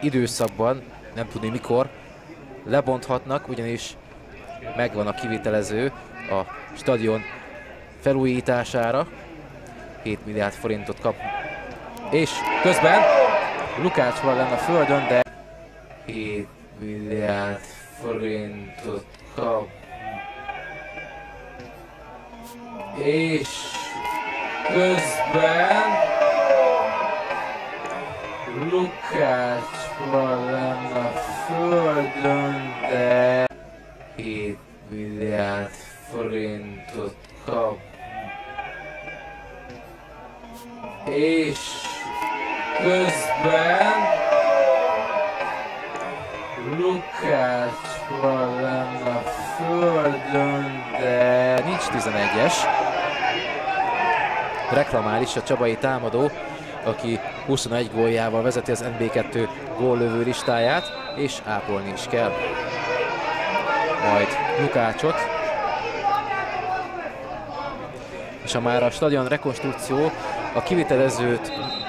időszakban, nem tudni mikor, lebonthatnak, ugyanis megvan a kivitelező a stadion felújítására. 7 milliárd forintot kap. És közben Lukács van lenne a földön, de 7 milliárd forintot kap. És közben Lukács van lenne a földön, de 7 milliárd forintot kap. És közben Lukács van lenne a földön, de nincs 11-es. Reklamál is a csabai támadó, aki 21 góljával vezeti az NB2 góllövő listáját, és ápolni is kell majd Lukácsot. És ha már a stadion rekonstrukció a kivitelezőt